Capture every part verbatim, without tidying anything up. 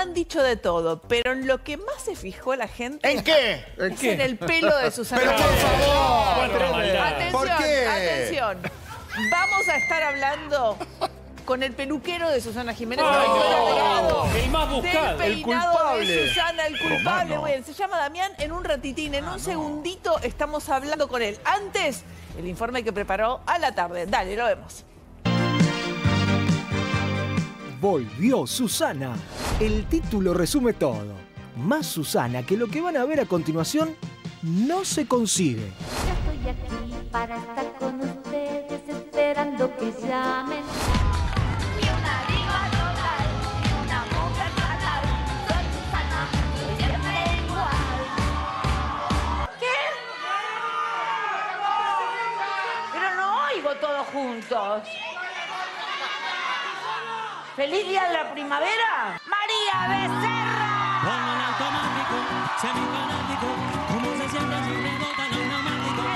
han dicho de todo, pero en lo que más se fijó la gente... ¿En qué? Es ¿En qué? en el pelo de Susana. ¡Pero por favor! Atención, ¿Por qué? atención. Vamos a estar hablando con el peluquero de Susana Jiménez. Oh, el más buscado, del el peinado culpable. de Susana, el culpable. Romano. Bueno, se llama Damián. En un ratitín, en Ah, un no. segundito, estamos hablando con él. Antes, el informe que preparó a la tarde. Dale, lo vemos. Volvió Susana. El título resume todo. Más Susana que lo que van a ver a continuación no se consigue. Ya estoy aquí para estar con ustedes, esperando que llamen. Ni una diva total, ni una mujer fatal. Soy Susana, soy siempre igual. ¿Qué? Pero no oigo todos juntos. ¡Feliz día de la primavera! ¡María Becerra! Ponlo en automático, semifanático, como se siente si rebota los neumáticos.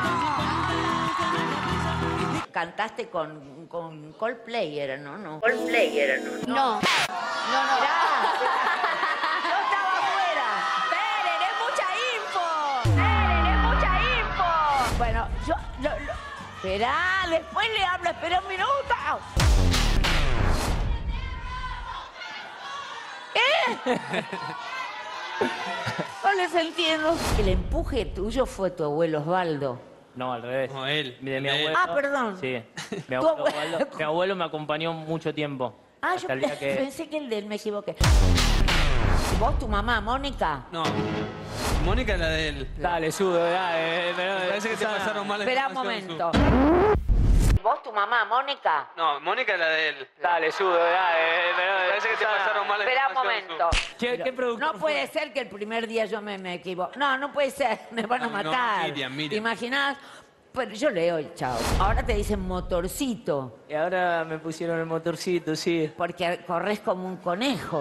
Cantaste con, con Coldplay, era, ¿no? no. Coldplay era, ¿no? No, no, no. Mirá, yo estaba afuera. ¡Esperen, es mucha info! ¡Esperen, es mucha info! Bueno, yo... Lo, lo, esperá, después le hablo, espera un minuto. ¿Qué? No les entiendo. El empuje tuyo fue tu abuelo Osvaldo. No, al revés. No, él. De mi Él. abuelo. Ah, perdón. Sí. Mi Tu abuelo, abuelo. Osvaldo- mi abuelo me acompañó mucho tiempo. Ah, yo hasta el día que... pensé que el de él, me equivoqué. ¿Vos, tu mamá, Mónica? No. Mónica es la de él. Dale, sudo, dale. Me parece que te pasaron mal la Espera un información, momento. ¿Vos, tu mamá, Mónica? Su. No, Mónica es la de él. Dale, sudo, dale. Me parece que te pasaron mal la Espera un información, momento. Su. ¿Qué, qué productor No puede ser que el primer día yo me, me equivoque. No, no puede ser. Me van a No, no, matar. Miriam, Miriam. ¿Te imaginás? Pero yo leo el chavo. Ahora te dicen motorcito, Y ahora me pusieron el motorcito, sí. porque corres como un conejo.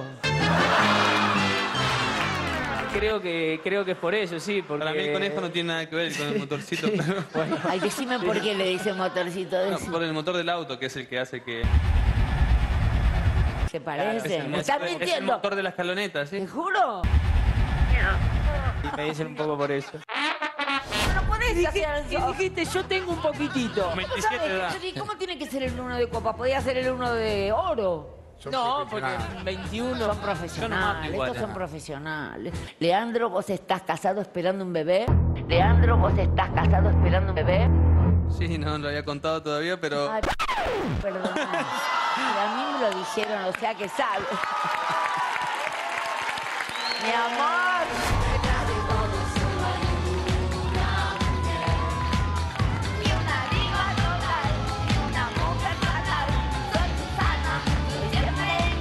Creo que, creo que es por eso, sí. Porque... Para mí el conejo no tiene nada que ver con el motorcito, pero... Bueno, Ay, decime por qué le dicen motorcito. No, Decí- por el motor del auto, que es el que hace que... ¿Se Es parece? el, ¿Me motor- estás es el mintiendo? motor de la escaloneta, ¿Te ¿sí? juro? me dicen un poco por eso. No podés ¿Qué hacer eso. dijiste? Yo tengo un poquitito. ¿Cómo veintisiete sabés? de edad. Yo dije, ¿cómo tiene que ser el uno de copa? Podía ser el uno de oro. No, porque veintiuno... Son Yo profesionales, no mato igual. estos son profesionales. Leandro, ¿vos estás casado esperando un bebé? Leandro, ¿vos estás casado esperando un bebé? Sí, no lo había contado todavía, pero... Ay, perdón. A mí me lo dijeron, o sea que sabe. Mi amor. Ni una diva total, ni una mujer fatal. Soy Susana, soy siempre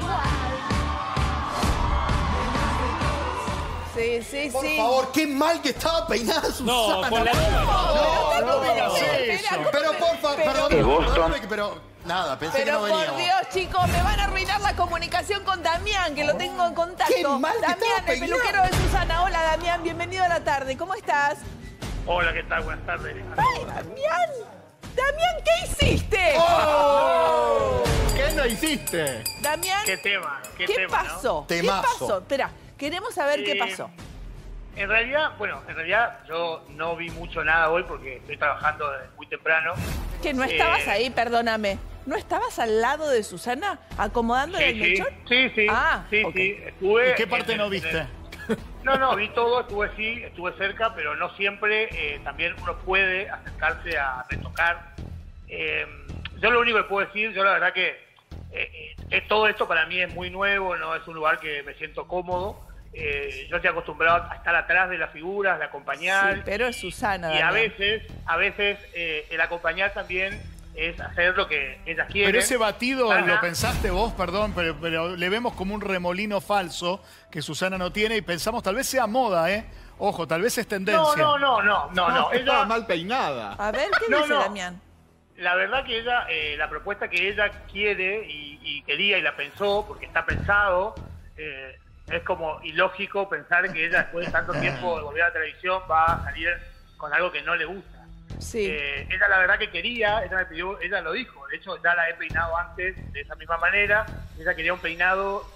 igual. Sí, sí, Por sí. favor, qué mal que estaba peinada Susana. No, con la... No, no, no, digas no, eso. espera, ¿cómo Pero me- por favor, pero- perdón, perdóname que- pero nada, pensé que Pero no por veníamos. Dios, chicos, me van a arruinar la comunicación con Damián, que lo tengo en contacto. Qué mal que Damián, estaba el peinado. peluquero de Susana. Hola, Damián, bienvenido a la tarde. ¿Cómo estás? Hola, ¿qué tal? Buenas tardes. ¡Ay, Damián! ¡Damián, qué hiciste! ¡Oh! ¿Qué no hiciste? Damián, ¿Qué tema? ¿Qué, ¿qué tema, ¿no? pasó? ¿Qué Temazo. pasó? Espera, queremos saber qué Eh, pasó. En realidad, bueno, en realidad yo no vi mucho nada hoy porque estoy trabajando desde muy temprano. Que no estabas eh, ahí, perdóname. ¿No estabas al lado de Susana acomodándole el Sí, sí, mechón? sí, sí, Ah, sí, ok. sí. Estuve ¿Y qué parte en- no en viste? el- No, no, vi todo, estuve sí, estuve cerca, pero no siempre eh, también uno puede acercarse a retocar. Eh, yo lo único que puedo decir, yo la verdad que eh, eh, todo esto para mí es muy nuevo, no es un lugar que me siento cómodo. Eh, yo estoy acostumbrado a estar atrás de las figuras, de acompañar. Sí, pero es Susana, Y a Damián. veces, a veces eh, el acompañar también es hacer lo que ellas quieren. Pero ese batido, Susana- lo pensaste vos, perdón, pero, pero le vemos como un remolino falso que Susana no tiene y pensamos tal vez sea moda, ¿eh? Ojo, tal vez es tendencia. No, no, no, no, no, no. Estaba Ella, mal peinada. A ver, ¿qué No, dice no. Damián? la verdad que ella, eh, la propuesta que ella quiere y, y quería y la pensó, porque está pensado, eh, es como ilógico pensar que ella después de tanto tiempo de volver a la televisión va a salir con algo que no le gusta. Sí. Eh, ella la verdad que quería, ella me pidió, ella lo dijo, de hecho ya la he peinado antes de esa misma manera, ella quería un peinado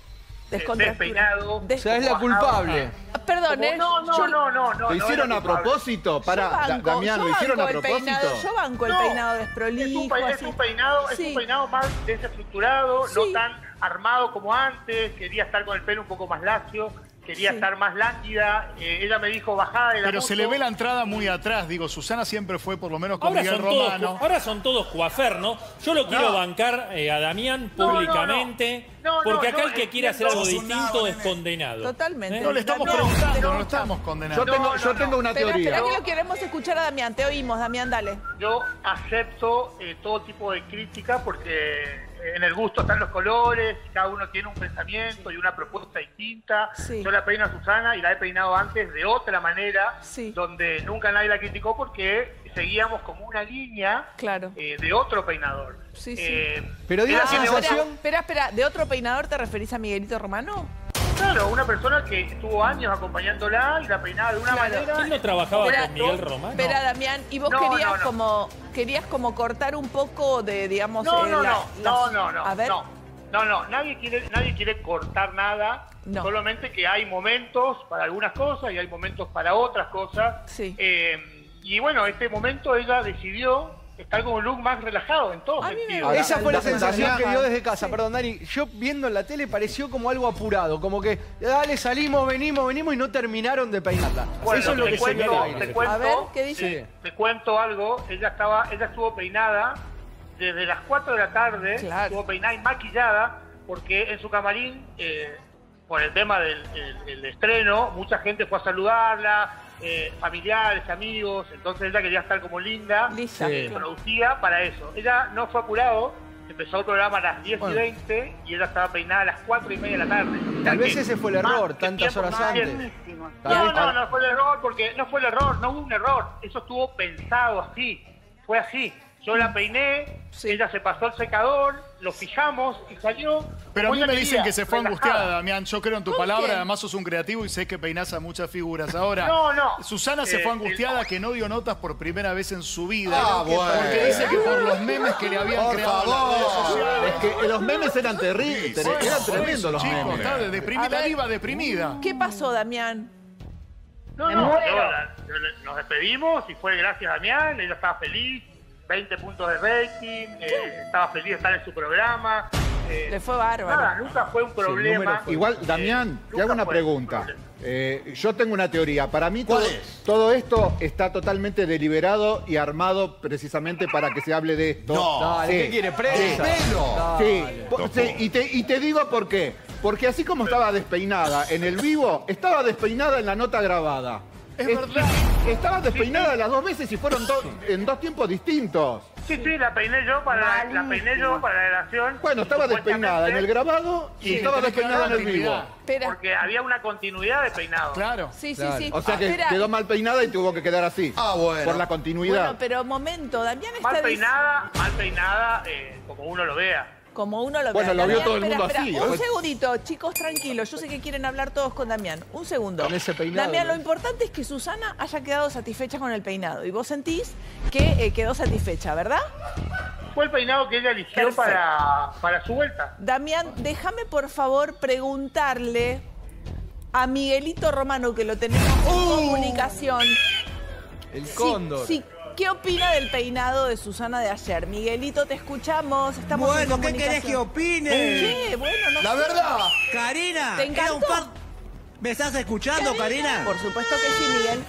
despeinado. Des- O sea, es la culpable. Perdón, Como- ¿eh? no, no, Yo- no, no, no. ¿Lo hicieron no a era culpable. propósito? Para, Yo banco, Damián, yo ¿lo hicieron a banco el propósito? peinado, yo banco el No, peinado Es desprolijo. un, pe- es así. un peinado, es Sí. un peinado más desestructurado, Sí. no tan armado como antes. Quería estar con el pelo un poco más lacio, quería Sí. estar más lánguida. Eh, ella me dijo bajada de la Pero se le moto. ve la entrada muy atrás. Digo, Susana siempre fue, por lo menos con Ahora Miguel son, todos, Romano. ahora son todos coafer, ¿no? Yo lo quiero No. bancar eh, a Damián No, no, públicamente, no. No, no, porque acá no, el que quiere hacer entiendo. algo Sos un distinto nabo, es nene. condenado. Totalmente. ¿Eh? No le estamos Damián, preguntando, pero- no lo estamos condenando. Yo tengo, No, yo no, tengo no. una Espera, teoría. espera que lo queremos escuchar a Damián. Te oímos, Damián, dale. Yo acepto eh, todo tipo de crítica porque eh, en el gusto están los colores, cada uno tiene un pensamiento y una propuesta distinta. Sí. Yo la peino a Susana y la he peinado antes de otra manera, Sí. donde nunca nadie la criticó porque seguíamos como una línea Claro. eh, de otro peinador. Sí, sí. Eh, Pero dio ella la tiene sensación- otro- Espera, espera. ¿De otro peinador te referís a Miguelito Romano? Claro, una persona que estuvo años acompañándola y la peinaba de una Claro. manera. ¿Quién no trabajaba Espera, con Miguel Romano? Espera, Damián, y vos No, querías no, no. como querías como cortar un poco de, digamos, No, eh, no, la- no, las- no, no, no, a ver, no, no, no, nadie quiere, nadie quiere cortar nada, No. solamente que hay momentos para algunas cosas y hay momentos para otras cosas. Sí. Eh, y bueno, este momento ella decidió estar con un look más relajado en todo A mí me sentido. Ahora, Esa fue la Damián, sensación que dio desde casa. Sí. Perdón, Dani. Yo viendo en la tele pareció como algo apurado. Como que, dale, salimos, venimos, venimos y no terminaron de peinarla. Bueno, Eso es lo te que se cuento, ve al te aire. cuento, A ver, ¿qué dice? sí, te cuento algo. Ella estaba, ella estuvo peinada desde las cuatro de la tarde, Claro. estuvo peinada y maquillada porque en su camarín, eh, por el tema del el- el estreno, mucha gente fue a saludarla, eh, familiares, amigos, entonces ella quería estar como linda, Lisa, eh, claro. producida para eso. Ella no fue apurado, empezó el programa a las diez Bueno. y veinte y ella estaba peinada a las cuatro y media de la tarde. O sea Tal vez que ese fue el más error, que tantas tiempo, horas más antes. bien- Tal No, vez- no, no fue el error, porque no fue el error, no hubo un error. Eso estuvo pensado así, fue así. Yo la peiné, ella se pasó al secador, lo fijamos y salió. Pero a como mí ella me dicen quería, que se fue relajada. angustiada, Damián. Yo creo en tu ¿Con palabra. quién? Además, sos un creativo y sé que peinás a muchas figuras. Ahora, No, no. Susana se Eh, fue el- angustiada que no dio notas por primera vez en su vida. Ah, bueno. Porque dice que por los memes que le habían Por creado en las redes favor. sociales. Es que los memes eran terribles. Bueno, Eran por tremendos eso, los chicos, memes. está de A deprimida, ver. viva deprimida. ¿Qué pasó, Damián? No, Me no, muero. yo la- yo le- nos despedimos y fue gracias a Damián, ella estaba feliz, veinte puntos de rating, eh, estaba feliz de estar en su programa. eh, Le fue bárbaro. Nada, nunca fue un problema. Igual, Eh, Damián, te nunca hago una fue un pregunta. problema. Eh, yo tengo una teoría. Para mí todo, ¿Cuál es? todo esto está totalmente deliberado y armado precisamente para que se hable de esto. No. Dale, Sí. ¿qué quiere? Presa. ¡Pelo! Sí, po- sí, y, te, y te digo por qué. Porque así como estaba despeinada en el vivo, estaba despeinada en la nota grabada. Es Es- verdad. Estaba despeinada las dos veces y fueron do- en dos tiempos distintos. Sí, sí, la peiné yo para la, la peiné yo para la grabación. Bueno, estaba despeinada en el grabado y Sí, estaba tenés que despeinada en dar el vivo. continuidad. Espera. Porque había una continuidad de peinado. Claro. Sí, Claro. sí, sí. O sea que Espera. quedó mal peinada y tuvo que quedar así. Ah, bueno. Por la continuidad. Bueno, pero momento, Damián está Mal dic- peinada, mal peinada, eh, como uno lo vea. como uno lo ve. Bueno, lo vio Damián, todo el espera, mundo espera, así, Un ¿eh? segundito, chicos, tranquilos. Yo sé que quieren hablar todos con Damián. Un segundo. Con ese peinado, Damián, ¿no? lo importante es que Susana haya quedado satisfecha con el peinado. Y vos sentís que eh, quedó satisfecha, ¿verdad? Fue el peinado que ella eligió Perfecto. para, para su vuelta. Damián, déjame por favor preguntarle a Miguelito Romano, que lo tenemos en comunicación. El Sí, cóndor. sí. ¿Qué opina del peinado de Susana de ayer? Miguelito, te escuchamos. Estamos en Bueno, ¿qué comunicación. querés que opine? ¿Qué? Bueno, no La sé. verdad. Karina, ¿Te era un encantó? par- ¿Me estás escuchando, Karina? Por supuesto que sí, Miguel.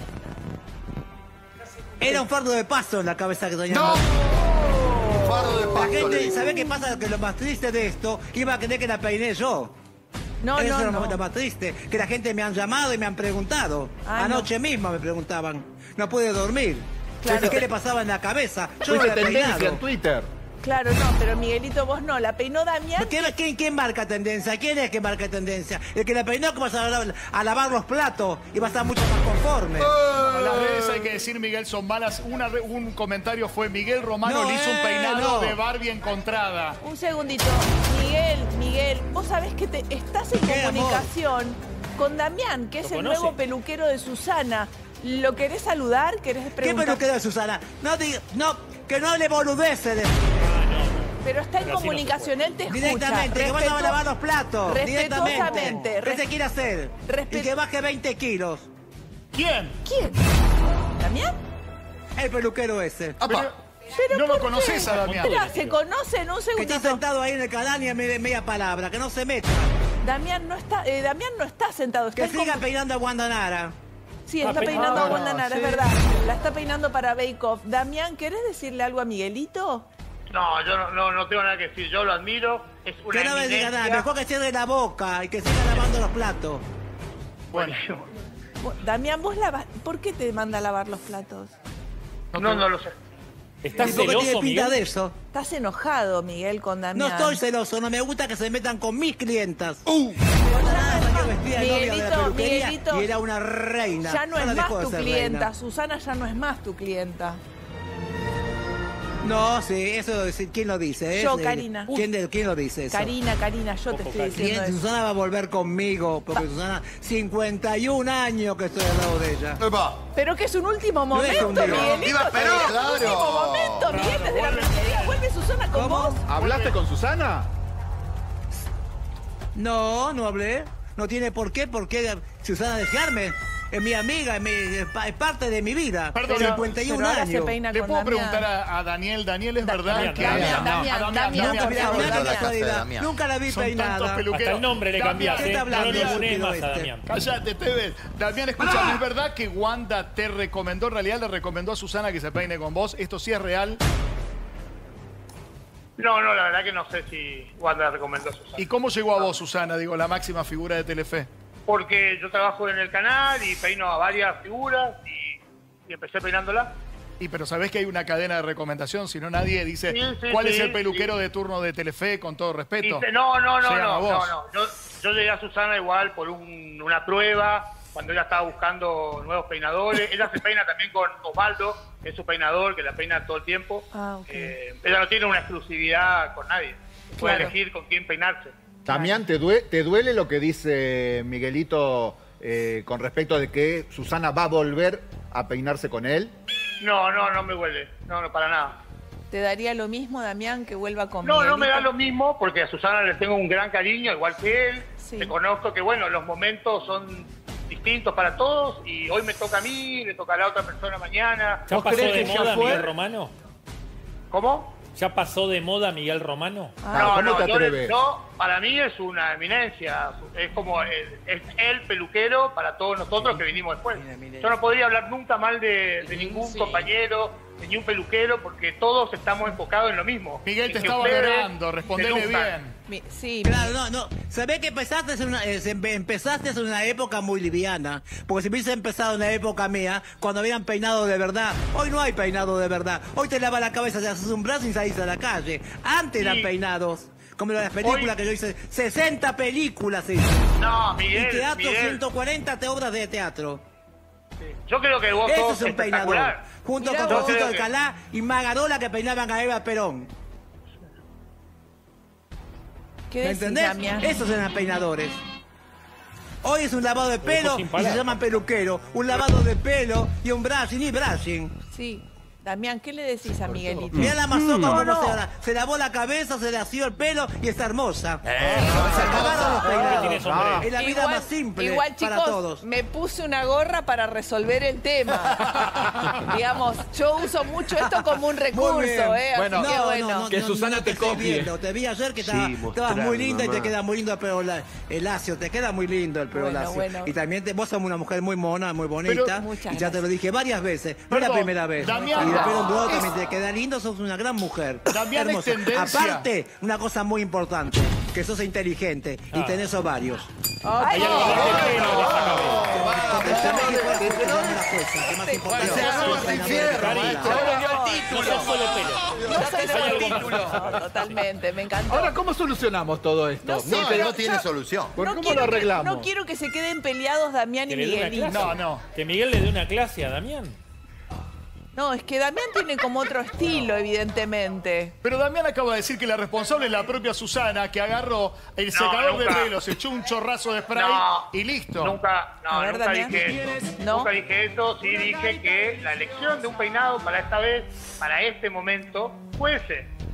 Era un fardo de pasto en la cabeza que tenía. ¡No! Fardo de La pasto. le gente, digo. ¿sabés qué pasa? Que lo más triste de esto, iba a creer que la peiné yo. No, Eso no, es no. lo más triste, que la gente me han llamado y me han preguntado. Ah, Anoche mismo me preguntaban. No pude dormir. Claro. ¿Qué le pasaba en la cabeza? Yo no Fuiste la he tendencia peinado. en Twitter. Claro, no, pero Miguelito, vos no. La peinó Damián. ¿Quién, quién, quién marca tendencia? ¿Quién es que marca tendencia? El que la peinó que vas a, lavar- a lavar los platos y va a estar mucho más conforme. Las redes, hay que decir, Miguel, son malas. Una re- un comentario fue Miguel Romano No, le hizo un eh, peinado no. de Barbie encontrada. Un segundito. Miguel, Miguel, vos sabés que te estás en ¿Qué, amor? comunicación con Damián, que es ¿Lo el conoce? nuevo peluquero de Susana. ¿Lo querés saludar? ¿Querés ¿Qué preguntar? peluquero de Susana? No, diga- no, que no hable boludeces de... Pero está en Pero así no comunicación, él te escucha. Directamente, que vas a Respetu- lavar los platos. Respetuosamente. Directamente. ¿Qué se quiere hacer? Respe- Y que baje veinte kilos. ¿Quién? ¿Quién? ¿Damián? El peluquero ese. Pero, ¿Pero no lo por conoces qué? a Damián. Espera, se conocen un Que está segundito. sentado ahí en el canal y en media, media palabra. Que no se meta. Damián no está, eh, Damián no está sentado. Está Que en siga com- peinando a Guandanara. Sí, Ah, está pe- peinando ah, a Wanda Nara, sí. es verdad. La está peinando para Bake Off. Damián, ¿querés decirle algo a Miguelito? No, yo no, no, no tengo nada que decir. Yo lo admiro. Es una Que no me diga nada. eminencia. Mejor que cierre la boca y que siga lavando los platos. Bueno, Vos- Damián, vos lavas. ¿Por qué te manda a lavar los platos? No, no lo sé. ¿Estás ¿Y por qué tiene celoso, pinta Miguel? de eso? Estás enojado, Miguel, con No Damián. estoy celoso, no me gusta que se metan con mis clientas. Uh. Guandanara salió vestida de novia de la Miguelito, peluquería Miguelito, y era una reina. Ya no es Ahora más dejó de tu ser clienta. reina. Susana ya no es más tu clienta. No, sí, eso es- ¿quién lo dice? Yo, Es, eh, Karina. ¿Quién, de- quién lo dice eso? Karina, Karina, yo te Ojo, estoy Karina. diciendo ¿Quién? eso. Susana va a volver conmigo, porque Susana, cincuenta y un años que estoy al lado de ella. Epa. Pero que es un último No es momento, un día. Miguelito. Viva también Perón, es un claro. último momento, Miguel, desde la peluquería. ¿Vuelve Susana con ¿Cómo? vos? ¿Hablaste con Susana? No, no hablé. No tiene por qué, por qué Susana desearme. Es mi amiga, es, mi- es pa- es parte de mi vida. Perdón, cincuenta y un pero ahora se años. peina Le con puedo Damián. preguntar a, a Daniel. Daniel, ¿es Da- verdad Damián, que... Damián, No, Damián, a Damián, Damián, Damián, por Mira, favor, mirá Damián. qué La casa de casualidad. Damián. Nunca la vi Son tantos peinada. peluqueros. Hasta el nombre le Damián, cambiaste. ¿qué está No lo hablando? ningunees más a Este. Damián. Cállate, te ves. Damián, escúchame, ¿es verdad que Wanda te recomendó, en realidad le recomendó a Susana que se peine con vos? ¿Esto sí es real? No, no, la verdad que no sé si Wanda recomendó a Susana. ¿Y cómo llegó a vos, Susana, digo, la máxima figura de Telefe? Porque yo trabajo en el canal y peino a varias figuras y, y empecé peinándola. Y pero sabés que hay una cadena de recomendación, si no nadie dice Sí, sí, cuál sí, es el peluquero sí. de turno de Telefe, con todo respeto. Dice, no, no, no, Llegan a no, no, vos. no. Yo, yo llegué a Susana igual por un- una prueba, cuando ella estaba buscando nuevos peinadores. Ella se peina también con Osvaldo, que es su peinador, que la peina todo el tiempo. Ah, ok. Eh, ella no tiene una exclusividad con nadie. Puede Claro. elegir con quién peinarse. Damián, ¿te, due- ¿te duele lo que dice Miguelito eh, con respecto de que Susana va a volver a peinarse con él? No, no, no me huele. No, no, para nada. ¿Te daría lo mismo, Damián, que vuelva con No, no me da Miguelito? lo mismo porque a Susana le tengo un gran cariño, igual que él. Sí. Te conozco que, bueno, los momentos son distintos para todos y hoy me toca a mí, le toca a la otra persona mañana. ¿Ya ¿Vos pasó crees de que ya moda fue? Miguel Romano? ¿Cómo? ¿Ya pasó de moda Miguel Romano? Ah, no, ¿cómo no, te yo, atreves? yo, para mí es una eminencia. Es como el, es el peluquero para todos nosotros que vinimos después. Yo no podría hablar nunca mal de, de ningún compañero, de ningún peluquero, porque todos estamos enfocados en lo mismo. Miguel, Y te que está ustedes valorando, se respondele lucran. bien. Mi- sí, Claro, no, no. Se ve que empezaste en una, eh, se empe- empezaste en una época muy liviana. Porque si hubiese empezado en la época mía, cuando habían peinado de verdad. Hoy no hay peinado de verdad. Hoy te lavas la cabeza, te haces un brazo y salís a la calle. Antes eran Sí. peinados. Como las películas Hoy- que yo hice. sesenta películas hice. No, Miguel, Y teatro, Miguel. ciento cuarenta te obras de teatro. Yo creo que vos Eso sos es un peinador. espectacular. Junto Mirá con vos. Josito Yo creo que- Alcalá y Magarola que peinaban a Eva Perón. ¿qué ¿Me decís, entendés? Damián? Esos eran peinadores. Hoy es un lavado de Lo dejó pelo sin y se palabras. llaman peluquero. Un lavado de pelo y un brushing y brushing. Sí. Damián, ¿qué le decís a Miguelito? Mira la mazoca No, como no. se, la- se lavó la cabeza, se le asió el pelo y está hermosa. Eh, se acabaron los Ahora tiene peinados. sombrero. Es la vida Igual- más simple igual, para chicos, todos. me puse una gorra para resolver el tema. Digamos, yo uso mucho esto como un recurso, Muy bien. ¿eh? Así Bueno, que No, bueno. no, no, Que no, Susana no te estoy copie. viendo. Te vi ayer que Sí, estaba- estabas mostrame, muy linda y te mamá. queda muy lindo el pelo la- el lacio. Te queda muy lindo el pelo Bueno, lacio. bueno. Y también te- vos sos una mujer muy mona, muy bonita. Pero- Muchas y ya te lo dije varias veces. No es Perdón, la primera vez. Damián, y el pelo en dúo es- también te queda lindo. Sos una gran mujer. Damián, es Hermosa. tendencia. Aparte, una cosa muy importante. Que sos inteligente y Ah. tenés ovarios. Ay, Hay algo más de pelo en esa cabeza. Contestame que fue que te dame la jueza, que más importante. se armó este infierno, Cari, maestro. no sos solo pelo. no soy Hay algo solo más. No, totalmente, me encantó. Ahora, ¿cómo solucionamos todo esto? No sé, No, pero no tiene yo- solución. ¿Por no cómo quiero lo que- arreglamos? no quiero que se queden peleados Damián y Que le dé una Miguelito. clase. No, no. Que Miguel le dé una clase a Damián. No, es que Damián tiene como otro estilo, evidentemente. Pero Damián acaba de decir que la responsable es la propia Susana, que agarró el secador de nunca. pelo, se echó un chorrazo de spray No, y listo. Nunca, no, A ver, nunca Damián. dije eso. ¿No? Nunca dije eso. Sí dije que la elección de un peinado para esta vez, para este momento, fue ese.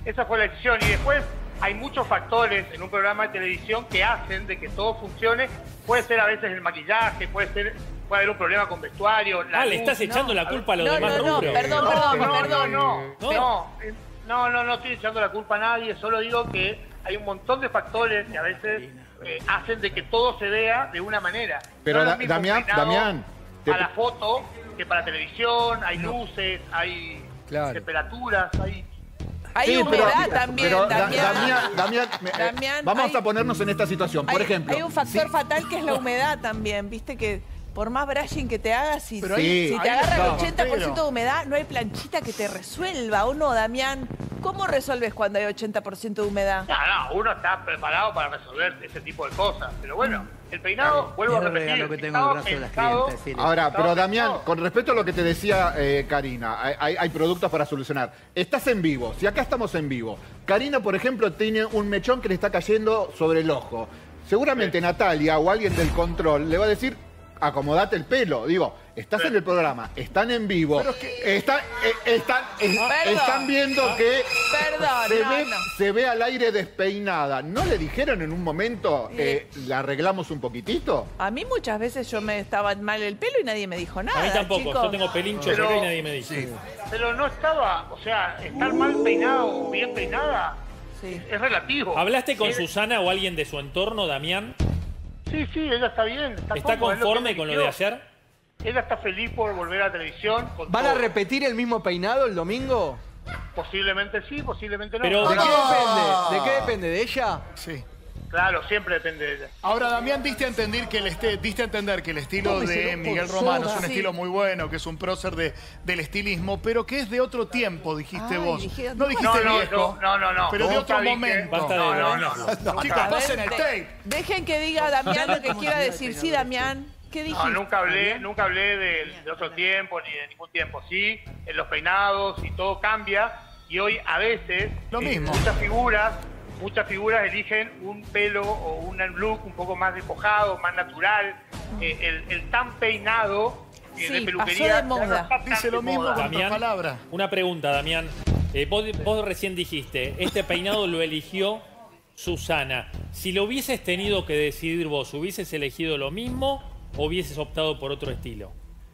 esa fue la decisión. Y después hay muchos factores en un programa de televisión que hacen de que todo funcione. Puede ser a veces el maquillaje, puede ser, puede haber un problema con vestuario. La ah, le luz, estás echando no, la culpa a los no, demás no, no, rubros. perdón, no, perdón, no, perdón. No, No. no, eh, no, no, no estoy echando la culpa a nadie, solo digo que hay un montón de factores que a veces eh, hacen de que todo se vea de una manera. Pero, No es Da- lo mismo Damián, peinado Damián, te- a la foto que para televisión, hay luces, hay Claro. temperaturas, hay... Hay Sí, humedad pero- también, pero, Da- Damián. Damián, Damián, me- eh, Damián, vamos hay- a ponernos en esta situación. Por hay, ejemplo, hay un factor si- fatal que es la humedad también, viste que por más brushing que te hagas, si, Pero si- ahí- si te ahí agarra el está, ochenta por ciento pero- de humedad, no hay planchita que te resuelva, ¿o no, Damián? ¿Cómo resuelves cuando hay ochenta por ciento de humedad? No, no, uno está preparado para resolver ese tipo de cosas. Pero bueno, el peinado, vuelvo a Yo repetir, regalo que tengo en el estaba brazo de las pensado- clientes, sí. Ahora, estaba pero Damián, pensado- con respecto a lo que te decía eh, Karina, hay, hay- hay productos para solucionar. Estás en vivo, si acá estamos en vivo. Karina, por ejemplo, tiene un mechón que le está cayendo sobre el ojo. Seguramente Natalia o alguien del control le va a decir, acomodate el pelo. Digo, estás en el programa, están en vivo, están, eh, están, eh, Perdón. están viendo que Perdón, se, no, ve, no. se ve al aire despeinada. ¿No le dijeron en un momento, eh, la arreglamos un poquitito? A mí muchas veces yo me estaba mal el pelo y nadie me dijo nada. A mí tampoco, chicos. yo tengo pelincho Pero- acá y nadie me dice. Pero no estaba, o sea, estar mal peinado o bien peinada Sí. es relativo. ¿Hablaste con Sí, Susana o alguien de su entorno, Damián? Sí, sí, ella está bien. Está, ¿Está cómoda, es lo que conforme ella con lo de eligió. ayer? Ella está feliz por volver a la televisión. Con ¿Van a todo. repetir el mismo peinado el domingo? Posiblemente sí, posiblemente no. Pero- ¿De qué Ah. depende? ¿De qué depende? ¿De ella? Sí. Claro, siempre depende de ella. Ahora, Damián, diste a entender que el, este, diste a entender que el estilo Tómeselo de por Miguel soda. Romano es un Sí. estilo muy bueno, que es un prócer de, del estilismo, pero que es de otro tiempo, dijiste Ay, vos. dije- No dijiste No, no, viejo, no, no, no. pero de Nunca otro dije- momento. Basta de No, no, no, bromearlo. no. Chicos, A ver, pasen el de- tape. Dejen que diga Damián lo que quiera decir. Sí, Damián. ¿Qué dijiste? No, nunca hablé, nunca hablé de, de otro tiempo ni de ningún tiempo. Sí, en los peinados y todo cambia. Y hoy a veces Lo eh, mismo. muchas figuras, muchas figuras eligen un pelo o un look un poco más despojado, más natural. Eh, el, el tan peinado eh, Sí, de pasó peluquería de ya moda. no está tan Dice de lo mismo moda. con Damián, otras palabras. una pregunta, Damián. Eh, vos, vos recién dijiste, este peinado lo eligió Susana. Si lo hubieses tenido que decidir vos, ¿hubieses elegido lo mismo o hubieses optado por otro estilo?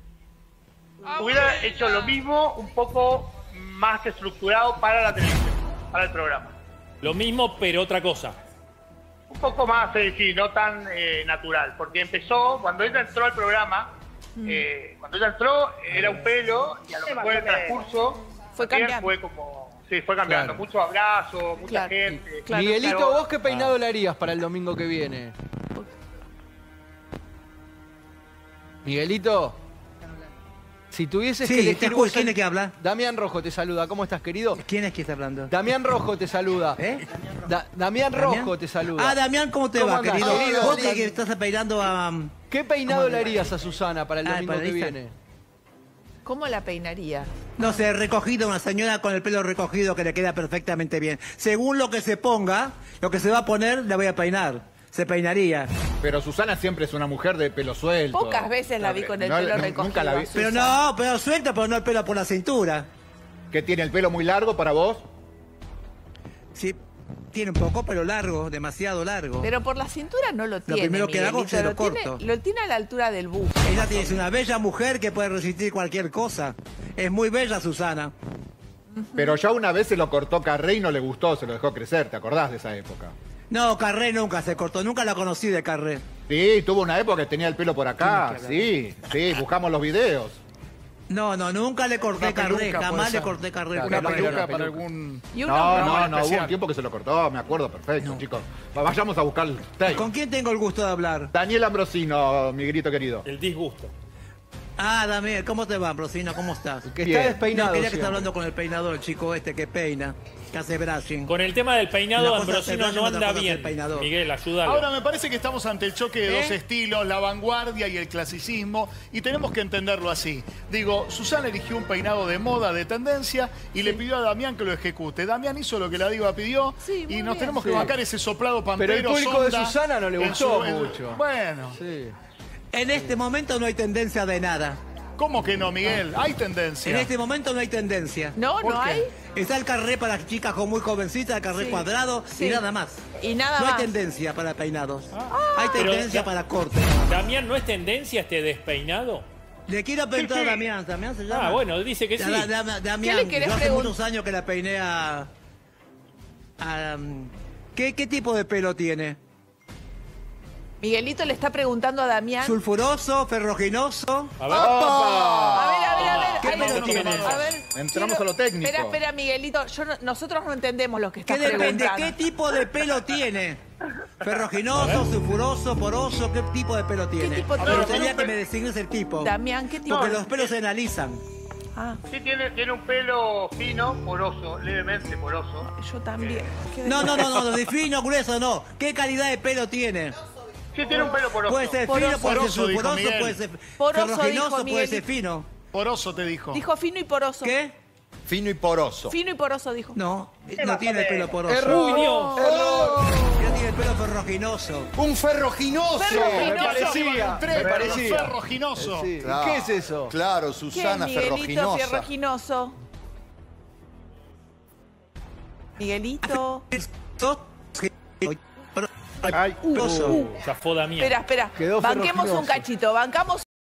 Hubiera hecho lo mismo, un poco más estructurado para la televisión, para el programa. Lo mismo, pero otra cosa. Un poco más, eh, sí, no tan eh, natural, porque empezó, cuando ella entró al programa, eh, cuando ella entró era un pelo y a lo mejor el transcurso Fue también cambiando. fue como, sí, fue cambiando, Claro. muchos abrazos, mucha Claro, gente. claro. Miguelito, Pero- ¿vos qué peinado le harías para el domingo que viene? Miguelito, si tuvieses Sí, que te elegir escucho. vos ¿Quién el- es que habla? Damián Rojo te saluda, ¿cómo estás, querido? ¿Quién es que está hablando? Damián Rojo te saluda. ¿Eh? Da- Damián Rojo te saluda. Ah, Damián, ¿cómo te ¿Cómo va, andás, querido? querido? Vos que que estás peinando a... ¿Qué peinado le harías a Susana para el Ah, domingo para que esta. viene? ¿Cómo la peinaría? No sé, recogido, una señora con el pelo recogido que le queda perfectamente bien. Según lo que se ponga, lo que se va a poner, la voy a peinar. Se peinaría. Pero Susana siempre es una mujer de pelo suelto. Pocas veces la vi con el No, pelo no, recogido. Nunca la vi. Pero no, pelo suelto, pero no el pelo por la cintura. ¿Que tiene el pelo muy largo para vos? Sí, tiene un poco, pero largo, demasiado largo. Pero por la cintura no lo tiene. primero que hago, Miguelito, se lo lo tiene, corto. lo tiene a la altura del busto. Ella es una bella mujer que puede resistir cualquier cosa. Es muy bella, Susana. Pero ya una vez se lo cortó Carré y no le gustó, se lo dejó crecer, ¿te acordás de esa época? No, Carré nunca se cortó, nunca la conocí de Carré. Sí, tuvo una época que tenía el pelo por acá, sí, sí, buscamos los videos. No, no, nunca le corté Una Carré, peluca, puede jamás le ser. corté Carré. Una Pero- peluca para algún... Y un No, hombro. no, no, hubo especial. un tiempo que se lo cortó, me acuerdo, perfecto, chicos. Va- Vayamos a buscar el tape. ¿Con quién tengo el gusto de hablar? Daniel Ambrosino, mi grito querido. El disgusto. Ah, Damián, ¿cómo te va, Ambrosino? ¿Cómo estás? Que Bien. está despeinado. No, quería que siempre. esté hablando con el peinador, el chico este que peina, que hace brushing. Con el tema del peinado, Una cosa es Ambrosino el no brushing, otra anda cosa es el bien. peinador. Miguel, ayúdalo. Ahora me parece que estamos ante el choque de ¿Eh? dos estilos, la vanguardia y el clasicismo, y tenemos que entenderlo así. Digo, Susana eligió un peinado de moda, de tendencia, y le pidió a Damián que lo ejecute. Damián hizo lo que la diva pidió, Sí, muy y nos bien. tenemos que Sí. bancar ese soplado pampero. Pero el público de sonda Susana no le en gustó su- en- mucho. Bueno, Sí. En este momento no hay tendencia de nada. ¿Cómo que no, Miguel? Hay tendencia. En este momento no hay tendencia. No, ¿Por no qué? hay. Está el carré para las chicas con muy jovencitas, el carré Sí. cuadrado Sí. y nada más. Y nada no más. hay tendencia para peinados. hay Pero, tendencia da- para corte. Damián, ¿no es tendencia este despeinado? Le quiero preguntar Sí, sí. a Damián. ¿Damián se llama? Ah, bueno, dice que sí. Da- da- da- Damián, ¿Qué le querés yo hace pregun- muchos años que la peiné a... a, um, ¿qué, ¿Qué tipo de pelo tiene? Miguelito le está preguntando a Damián. ¿Sulfuroso, ferruginoso? A ver. A ver, a ver, a ver. ¿Qué Ay, pelo no, tiene? A ver. Entramos quiero- a lo técnico. Espera, espera, Miguelito. Yo no- nosotros no entendemos lo que ¿Qué estás depende? preguntando. ¿Qué tipo de pelo tiene? ¿Ferruginoso, sulfuroso, poroso? ¿Qué tipo de pelo tiene? tipo Me tiene? gustaría que me designes el tipo. Damián, ¿qué tipo? Porque de- los pelos se analizan. Ah, Sí, tiene, tiene un pelo fino, poroso, levemente poroso. yo también. ¿Qué No, no, de- no, no, de fino, grueso, no. ¿Qué calidad de pelo tiene? Sí, tiene un pelo poroso. Puede ser Poroso. fino, puede ser Poroso, dijo sulfuroso, Miguel. puede ser Poroso, ferruginoso, dijo puede ser Miguelito. fino. Poroso te dijo. Dijo fino y poroso. ¿Qué? Fino y poroso. Fino y poroso, dijo. No, no tiene el pelo poroso. Uy, Dios. Ya tiene el pelo ferruginoso. ¡Un ferruginoso! Ferruginoso. Me parecía, Tres, me parecía. ferruginoso. Sí. Claro, ¿Qué es eso? Claro, ¿Qué es Susana Miguelito Ferruginosa. Ferruginoso? Miguelito. Ay, Ferruginoso. Zafó Damián. Espera, espera. Quedó Banquemos un ferruginoso. cachito. Bancamos